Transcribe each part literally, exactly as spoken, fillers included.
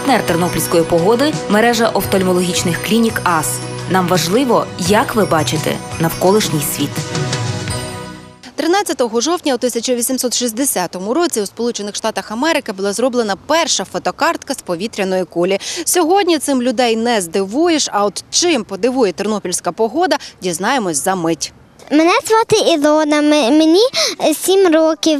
Партнер тернопільської погоди – мережа офтальмологічних клінік АС. Нам важливо, як ви бачите навколишній світ. тринадцятого жовтня у тисяча вісімсот шістдесятому році у Сполучених Штатах Америки була зроблена перша фотокартка з повітряної кулі. Сьогодні цим людей не здивуєш, а от чим подивує тернопільська погода, дізнаємось за мить. Мене звати Ілона, мені сім років.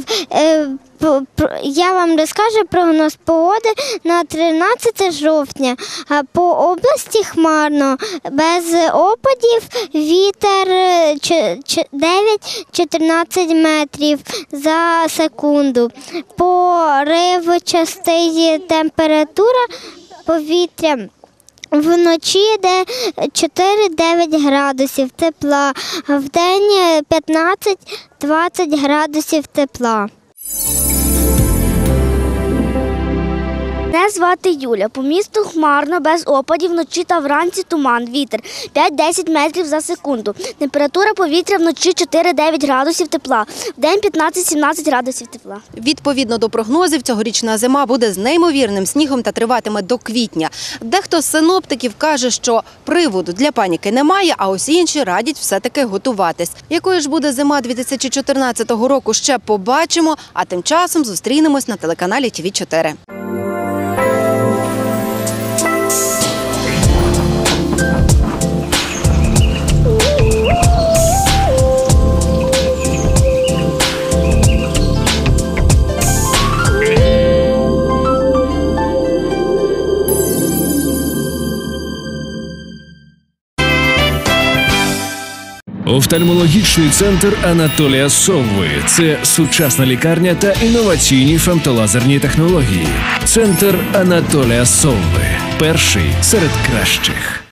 Я вам розкажу прогноз погоди на тринадцяте жовтня. По області хмарно, без опадів, вітер дев'ять-чотирнадцять метрів за секунду. Поривчаста температура повітря. Вночі йде чотири-дев'ять градусів тепла, вдень п'ятнадцять-двадцять градусів тепла. Мене звати Юля. По місту хмарно, без опадів, вночі та вранці туман, вітер п'ять-десять метрів за секунду. Температура повітря вночі чотири-дев'ять градусів тепла, вдень п'ятнадцять-сімнадцять градусів тепла. Відповідно до прогнозів, цьогорічна зима буде з неймовірним снігом та триватиме до квітня. Дехто з синоптиків каже, що приводу для паніки немає, а ось інші радять все-таки готуватись. Якою ж буде зима дві тисячі чотирнадцятого року, ще побачимо, а тим часом зустрінемось на телеканалі Ті Ві чотири. Офтальмологічний центр Анатолія Совви – це сучасна лікарня та інноваційні фемтолазерні технології. Центр Анатолія Совви – перший серед кращих.